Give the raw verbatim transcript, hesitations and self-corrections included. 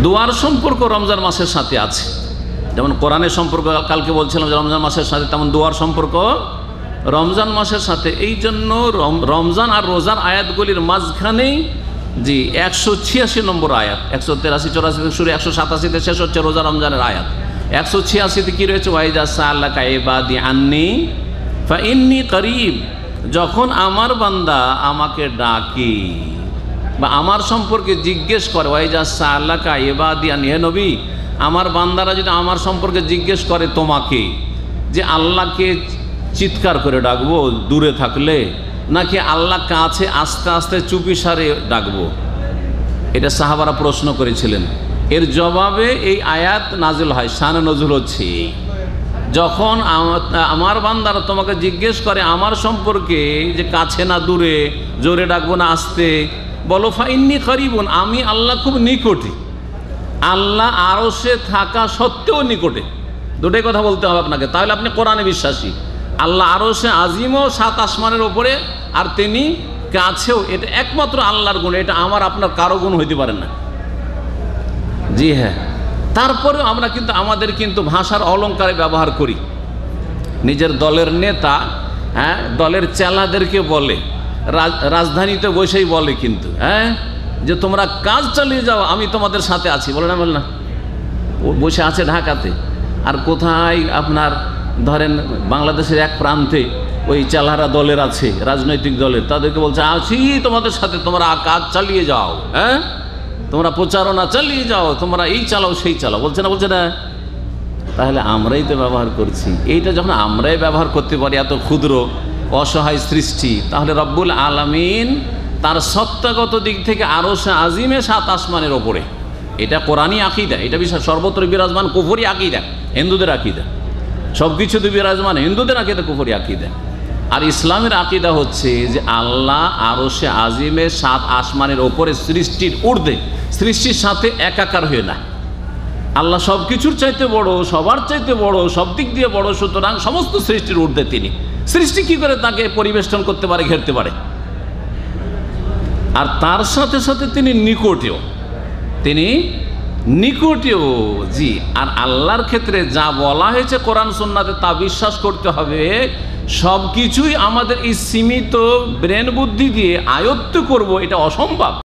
দোয়ার সম্পর্ক রমজান মাসের সাথে আছে। যেমন কোরআনের সম্পর্ক কালকে বলছিলাম যে রমজান মাসের সাথে, তেমন দোয়ার সম্পর্ক রমজান মাসের সাথে। এই জন্য রমজান আর রোজার আয়াতগুলির মাঝখানেই জি একশো ছিয়াশি নম্বর আয়াত, একশো তেরাশি চৌরাশি থেকে শুরু একশো সাতাশিতে শেষ হচ্ছে রোজা রমজানের আয়াত। একশো ছিয়াশিতে কী রয়েছে? ওয়াইদা সাআলাকা ইবাদি আন্নি ফাইন্নী করিব, যখন আমার বান্দা আমাকে ডাকে বা আমার সম্পর্কে জিজ্ঞেস করে, ওয়াইদা সাআলাকা ইবাদি আন্নি, হে নবী আমার বান্দারা যদি আমার সম্পর্কে জিজ্ঞেস করে তোমাকে, যে আল্লাহকে চিৎকার করে ডাকবো দূরে থাকলে, নাকি আল্লাহ কাছে আস্তে আস্তে চুপিসারে ডাকবো? এটা সাহাবারা প্রশ্ন করেছিলেন। এর জবাবে এই আয়াত নাজিল হয়। শানে নজুল হচ্ছে, যখন আমার বান্দারা তোমাকে জিজ্ঞেস করে আমার সম্পর্কে, যে কাছে না দূরে, জোরে ডাকবো না আস্তে, বলো ফাইন্নী করিবুন, আমি আল্লাহ খুব নিকটে। আল্লাহ আরশে থাকা সত্ত্বেও নিকটে, দুটোই কথা বলতে হবে আপনাকে, তাহলে আপনি কোরআনে বিশ্বাসী। আল্লাহ আরশে আজিমও সাত আসমানের ওপরে, আর তিনি কাছেও, এটা একমাত্র আল্লাহর গুণ, এটা আমার আপনার কারো গুণ হইতে পারে না। জি হ্যাঁ, তারপরেও আমরা কিন্তু আমাদের কিন্তু ভাষার অলঙ্কারে ব্যবহার করি। নিজের দলের নেতা হ্যাঁ দলের চেলাদেরকে বলে, রাজধানীতে বসেই বলে কিন্তু, হ্যাঁ যে তোমরা কাজ চালিয়ে যাও, আমি তোমাদের সাথে আছি, বলে না? বল না, ও বসে আছে ঢাকাতে, আর কোথায় আপনার ধরেন বাংলাদেশের এক প্রান্তে ওই চালারা দলের আছে, রাজনৈতিক দলের, তাদেরকে বলছে আছি তোমাদের সাথে, তোমরা কাজ চালিয়ে যাও, হ্যাঁ তোমরা প্রচারণা চালিয়ে যাও, তোমরা এই চালাও সেই চালাও, বলছে না? বলছে না? তাহলে আমরাই তো ব্যবহার করছি। এইটা যখন আমরাই ব্যবহার করতে পারি, এত ক্ষুদ্র অসহায় সৃষ্টি, তাহলে রব্বুল আলামিন তার সত্তাগত দিক থেকে আরশে আজিমে সাত আসমানের ওপরে, এটা কোরআনী আকীদা, এটা বিশ্বাস সর্বত্র বিরাজমান কুফরি আকীদা, হিন্দুদের আকীদা, সব কিছুতে বিরাজমান হিন্দুদের আকীদা কুফরি আকীদা। আর ইসলামের আকীদা হচ্ছে যে আল্লাহ আরশে আজিমে সাত আসমানের ওপরে, সৃষ্টির ঊর্ধ্বে, সৃষ্টির সাথে একাকার হয়ে না। আল্লাহ সব কিছুর চাইতে বড়, সবার চাইতে বড়, সব দিক দিয়ে বড়, সুতরাং সমস্ত সৃষ্টির ঊর্ধ্বে তিনি। সৃষ্টি কি করে তাকে পরিবেষ্টন করতে পারে, ঘেরতে পারে? আর তার সাথে সাথে তিনি নিকটেও, তিনি নিকটেও জি। আর আল্লাহর ক্ষেত্রে যা বলা হয়েছে কোরআন সুন্নাতে তা বিশ্বাস করতে হবে। সব কিছুই আমাদের এই সীমিত ব্রেন বুদ্ধি দিয়ে আয়ত্ত করব, এটা অসম্ভব।